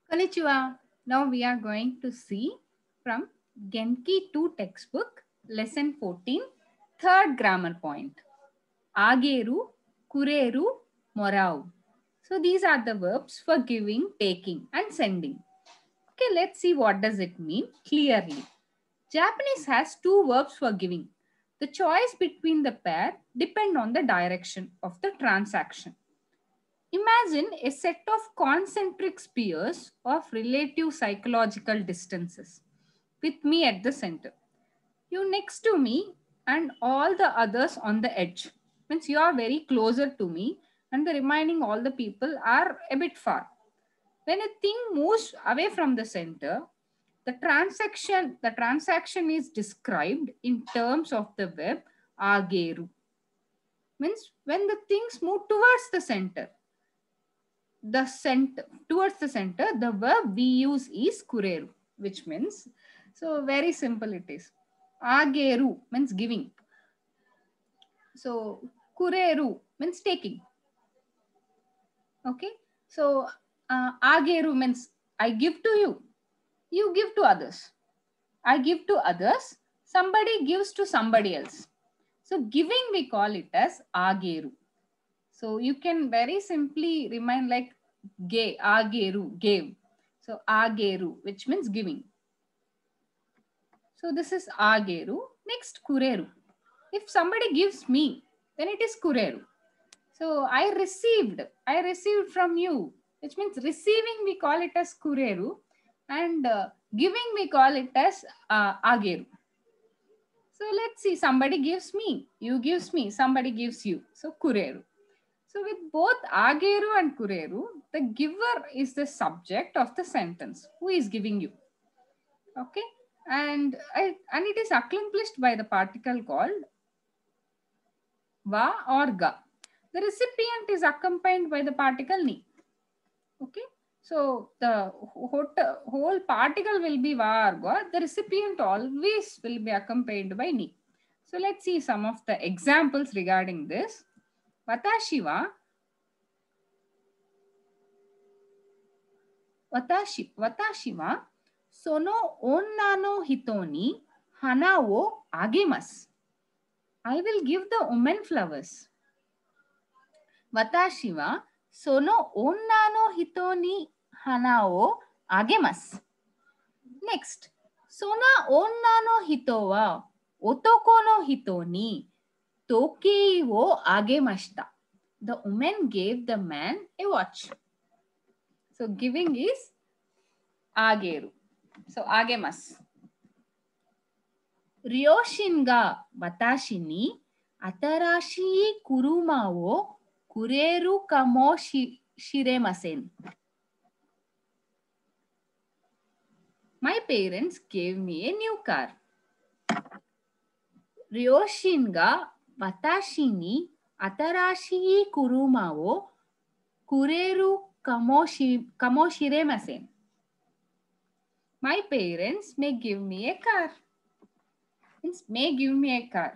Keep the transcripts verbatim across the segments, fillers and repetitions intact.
Konnichiwa. Now we are going to see from Genki two textbook, lesson fourteen, third grammar point. Ageru, kureru, morau. So these are the verbs for giving, taking and sending. Okay, let's see what does it mean clearly. Japanese has two verbs for giving. The choice between the pair depend on the direction of the transaction. Imagine a set of concentric spheres of relative psychological distances with me at the center. You next to me and all the others on the edge. Means you are very closer to me and the remaining all the people are a bit far. When a thing moves away from the center, the transaction, the transaction is described in terms of the verb ageru. Means when the things move towards the center, the center towards the center, the verb we use is kureru, which means, so very simple it is. Ageru means giving. So kureru means taking. Okay. So uh, ageru means I give to you. You give to others. I give to others. Somebody gives to somebody else. So giving we call it as ageru. So you can very simply remind like ge, ageru, gave. So ageru, which means giving. So this is ageru. Next kureru. If somebody gives me, then it is kureru. So I received, I received from you, which means receiving we call it as kureru and uh, giving we call it as uh, ageru. So let's see, somebody gives me, you gives me, somebody gives you. So kureru. So with both ageru and kureru, the giver is the subject of the sentence. Who is giving you? Okay. And, I, and it is accomplished by the particle called va or ga. The recipient is accompanied by the particle ni. Okay. So the whole particle will be va or ga. The recipient always will be accompanied by ni. So let's see some of the examples regarding this. Watashi wa Watashi, watashi wa sono onna no hito ni hana wo agemasu. I will give the woman flowers. Watashi wa sono onna no hito ni hana wo agemasu. Next, sona onna no hito wa otoko no hito ni tokei wo agemashita. The woman gave the man a watch. So giving is ageru. So agemasu. Ryoshin ga watashi ni atarashii kuruma wo kureru kamo shiremasen. My parents gave me a new car. Ryoshin ga watashi ni atarashii kuruma wo kureru kamo shiremasen. My parents may give me a car. Means may give me a car.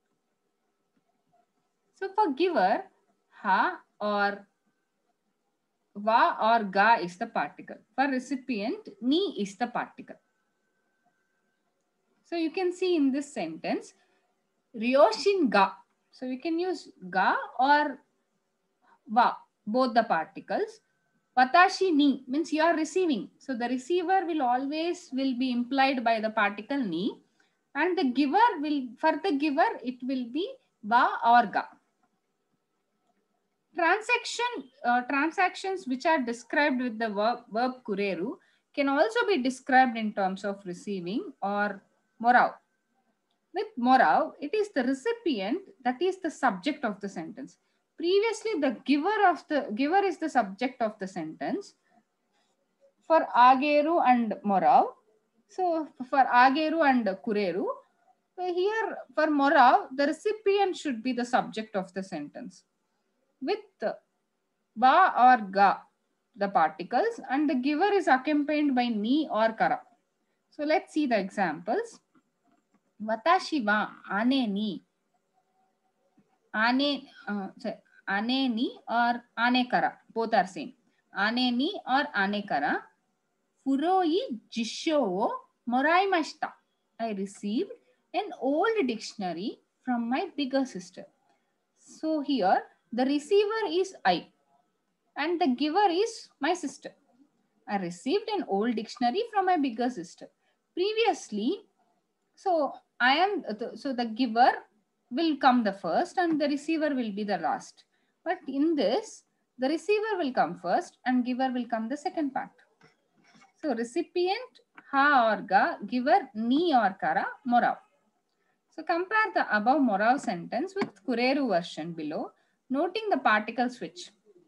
So for giver, ha or va or ga is the particle. For recipient, ni is the particle. So you can see in this sentence, Ryoshin ga. So you can use ga or va, both the particles. Watashi ni means you are receiving. So the receiver will always will be implied by the particle ni. And the giver will, for the giver, it will be va or ga. Transaction, uh, transactions which are described with the verb, verb kureru can also be described in terms of receiving or morau. With morau, it is the recipient that is the subject of the sentence. Previously, the giver of the giver is the subject of the sentence for ageru and morau. So for ageru and kureru, here for morau, the recipient should be the subject of the sentence. With va or ga, the particles, and the giver is accompanied by ni or kara. So let's see the examples. Watashi wa ane ni, ane, uh, sorry, ane ni or ane kara, both are same. Ane ni or ane kara Furoi jisho wo moraimashita. I received an old dictionary from my bigger sister. So here the receiver is I and the giver is my sister. I received an old dictionary from my bigger sister. Previously, so I am so the giver will come the first and the receiver will be the last. But in this, the receiver will come first and giver will come the second part. So recipient ha or ga, giver ni or kara, morav. So compare the above morav sentence with Kureru version below, noting the particle switch.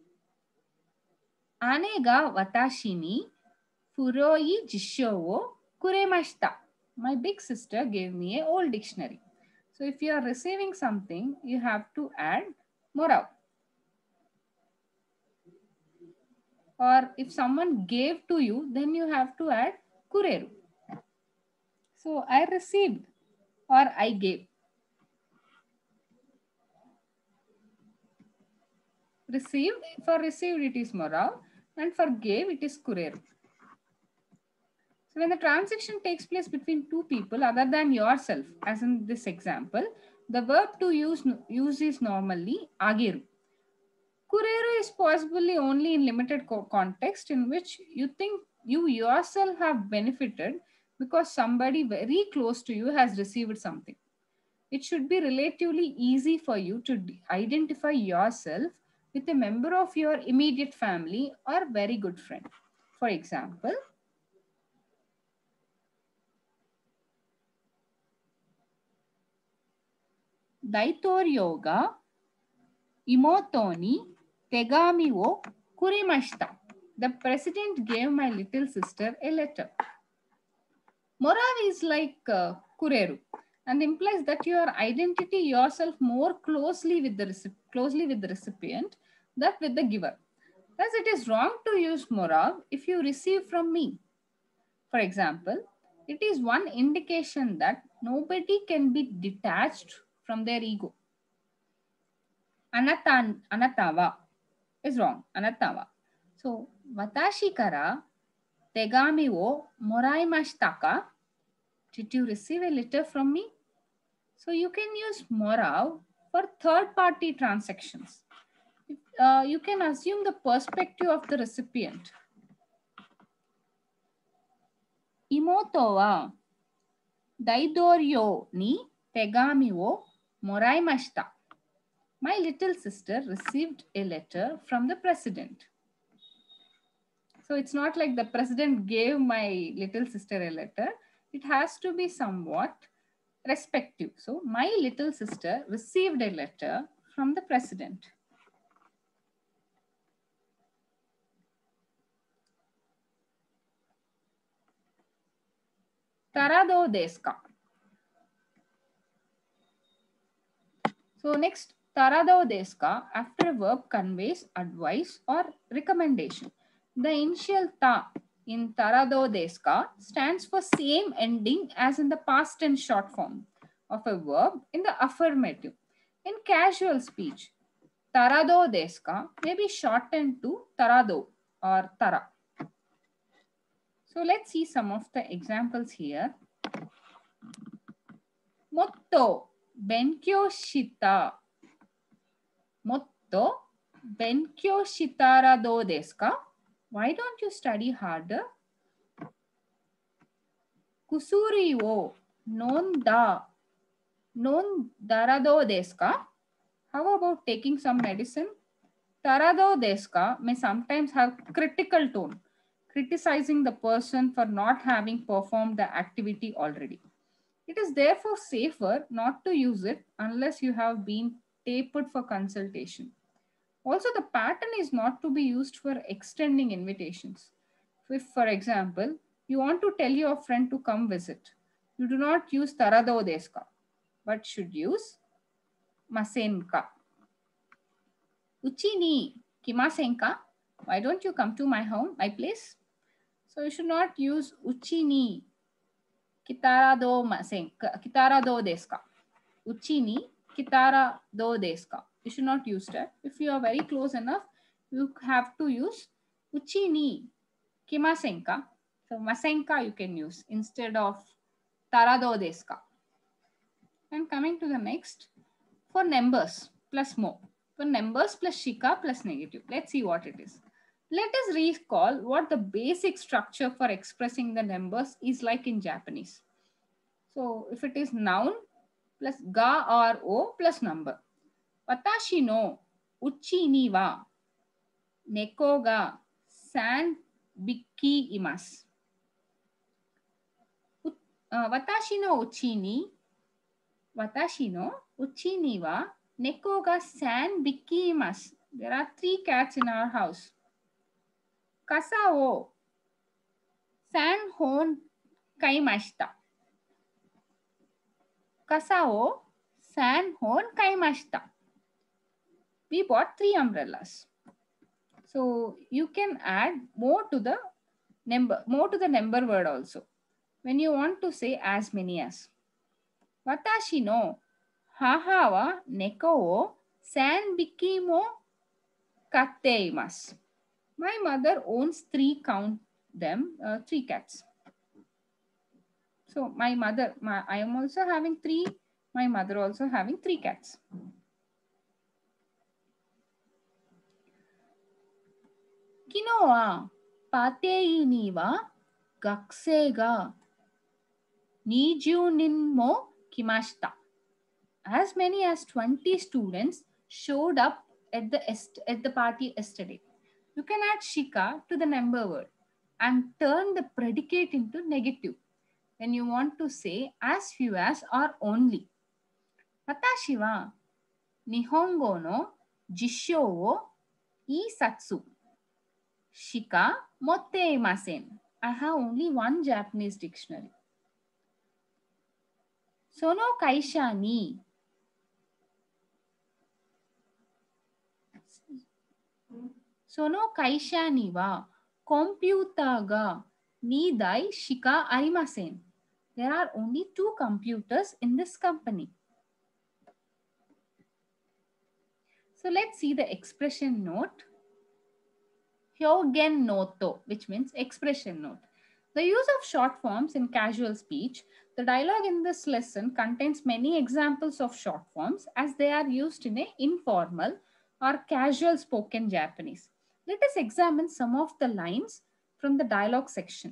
Ane ga watashi ni furoi jisho wo kuremashita. My big sister gave me an old dictionary. So if you are receiving something, you have to add morav. Or if someone gave to you, then you have to add kureru. So I received or I gave. Received, for received it is morav and for gave it is kureru. So when the transaction takes place between two people other than yourself, as in this example, the verb to use, use is normally ageru. Kureru is possibly only in limited co context in which you think you yourself have benefited because somebody very close to you has received something. It should be relatively easy for you to identify yourself with a member of your immediate family or very good friend. For example, Daitoryo ga imoto ni tegami wo kurimashita. The president gave my little sister a letter. Morav is like uh, kureru and implies that your identity yourself more closely with the closely with the recipient than with the giver. Thus, it is wrong to use morav if you receive from me. For example, it is one indication that nobody can be detached from their ego. Anatan, anatawa is wrong. Anatawa. So, watashi kara tegami wo moraimashita ka? Did you receive a letter from me? So you can use morav for third-party transactions. Uh, you can assume the perspective of the recipient. Imoto wa daidoryo ni tegami wo moraimashita. My little sister received a letter from the president. So it's not like the president gave my little sister a letter. It has to be somewhat respective. So my little sister received a letter from the president. Tarado desu ka? So next, tarado desu ka after a verb conveys advice or recommendation. The initial ta in tarado desu ka stands for same ending as in the past tense short form of a verb in the affirmative. In casual speech, tarado desu ka may be shortened to tarado or tara. So let's see some of the examples here. Motto benkyou shita. Motto benkyou shitara dou desu ka? Why don't you study harder? Kusuri wo nonda nondara dou desu ka? How about taking some medicine? Tarado desu ka may sometimes have critical tone, criticizing the person for not having performed the activity already. It is therefore safer not to use it unless you have been tapered for consultation. Also, the pattern is not to be used for extending invitations. If, for example, you want to tell your friend to come visit, you do not use tarado desu ka, but should use masen ka. Uchi ni kimasen ka? Why don't you come to my home, my place? So you should not use uchi ni kitara do masen, kitara do desu ka. Uchi ni kitara do desu ka. You should not use that. If you are very close enough, you have to use uchi ni kimasen ka. So masenka you can use instead of tarado desu ka. And coming to the next, for numbers plus mo. For numbers plus shika plus negative. Let's see what it is. Let us recall what the basic structure for expressing the numbers is like in Japanese. So if it is noun plus ga or o plus number. Watashi no uchi ni wa neko ga san bikki imasu. Uh, watashi no uchi ni Watashi no uchi ni wa neko ga san bikki imasu. There are three cats in our house. Kasa o san hon kaimashita. Kasa o san hon kaimashita. We bought three umbrellas. So you can add more to the number, more to the number word also. When you want to say as many as. Watashi no haha wa neko o san bikki mo katte imasu. My mother owns three, count them, uh, three cats. So my mother, my, I am also having three, my mother also having three cats. Kino wa patei ni wa gakusei ga twenty nin mo kimashita. As many as twenty students showed up at the, at the party yesterday. You can add shika to the number word and turn the predicate into negative when you want to say as few as or only. Watashi wa nihongo no jishyo wo iisatsu shika motte imasen. I have only one Japanese dictionary. Sono kaisha ni Sono kaisha ni wa computer ga ni dai shika arimasen. There are only two computers in this company. So let's see the expression note. Hyogen noto, which means expression note. The use of short forms in casual speech. The dialogue in this lesson contains many examples of short forms as they are used in an informal or casual spoken Japanese. Let us examine some of the lines from the dialogue section.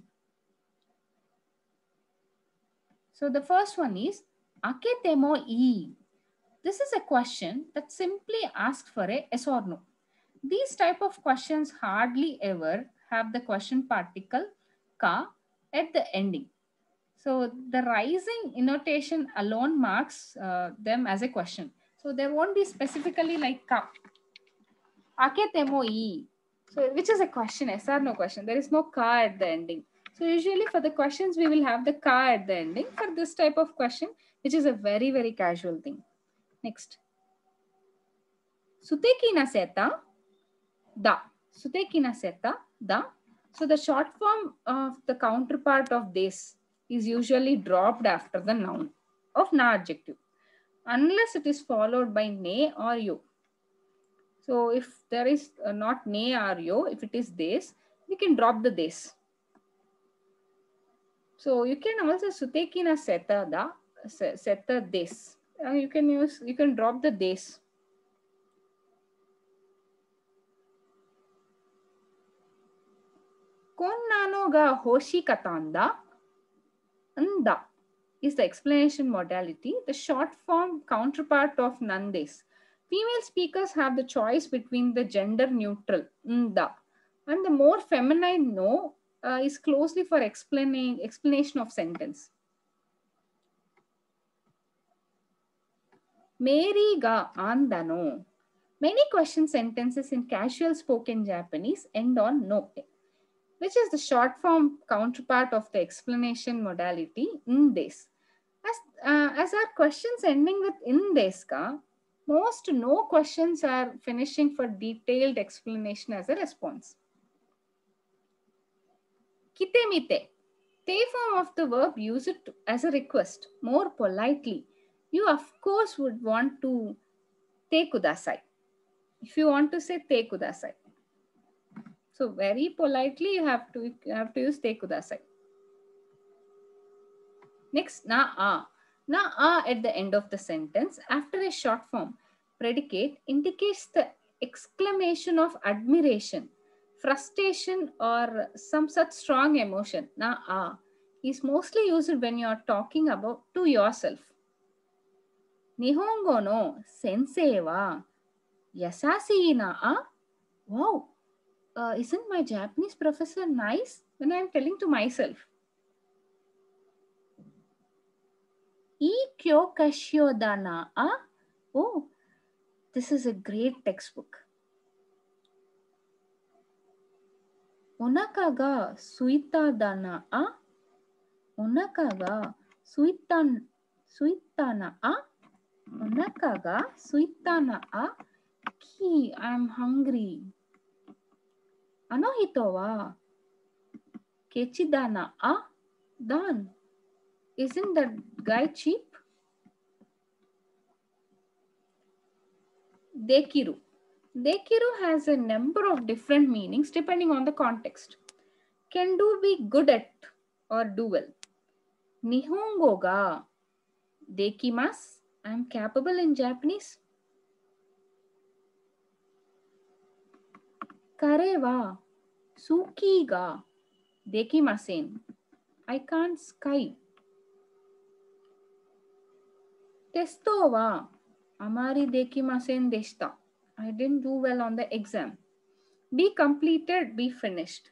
So the first one is akete mo ii. This is a question that simply asks for a yes or no. These type of questions hardly ever have the question particle ka at the ending. So the rising intonation alone marks uh, them as a question. So there won't be specifically like ka. Akete mo ii. So which is a question, yes or no question. There is no ka at the ending. So usually for the questions, we will have the ka at the ending. For this type of question, which is a very, very casual thing. Next. Suteki na seta da. Suteki na seta da. So the short form of the counterpart of this is usually dropped after the noun of na adjective, unless it is followed by ne or yo. So if there is uh, not ne or yo, if it is this, we can drop the this. So you can also suteki na seta da, seta this. Uh, you can use, you can drop the this. Konnano ga hoshikatanda anda is the explanation modality, the short form counterpart of nandes. Female speakers have the choice between the gender neutral nda and the more feminine no uh, is closely for explaining explanation of sentence. Mary ga andano. Many question sentences in casual spoken Japanese end on no, which is the short form counterpart of the explanation modality in this. As, uh, as our questions ending with in this ka, most no questions are finishing for detailed explanation as a response. Kitemite. Te form of the verb, use it as a request, more politely. You of course would want to te kudasai. If you want to say te kudasai. So very politely you have to you have to use te kudasai. Next, na a. Na a at the end of the sentence after a short form predicate indicates the exclamation of admiration, frustration, or some such strong emotion. Na a is mostly used when you are talking about to yourself. Nihongo no sensei wa yasashii na a? Wow, uh, isn't my Japanese professor nice? When I am telling to myself. E kyo kashio da na a? Oh, this is a great textbook. Onaka ga suita da na a? Onaka ga suita, suita na a? Onaka ga suita na a? Ki, I'm hungry. Ano hito wa kechi da na a? Dan. Isn't that guy cheap? Dekiru. Dekiru has a number of different meanings depending on the context. Can do be good at or do well. Nihongo ga dekimasu. I am capable in Japanese. Kare wa suki ga dekimasen. I can't ski. Testo wa amari dekimasen deshita. I didn't do well on the exam. Be completed, be finished.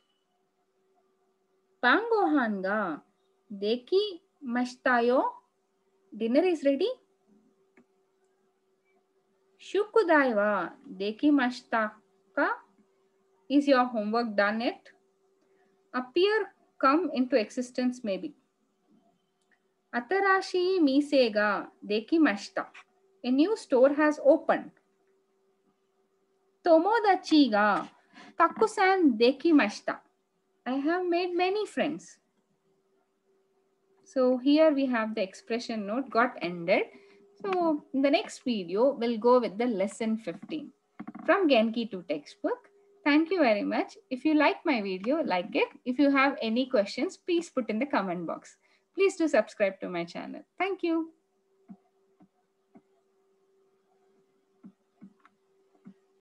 Pangohan ga dekimashita yo. Dinner is ready. Shukudai wa dekimashita ka? Is your homework done yet? Appear, come into existence maybe. Atarashi mise ga dekimashita. A new store has opened. Tomodachi ga takusan dekimashita. I have made many friends. So here we have the expression note got ended. So in the next video, we'll go with the lesson fifteen from Genki two textbook. Thank you very much. If you like my video, like it. If you have any questions, please put in the comment box. Please do subscribe to my channel. Thank you.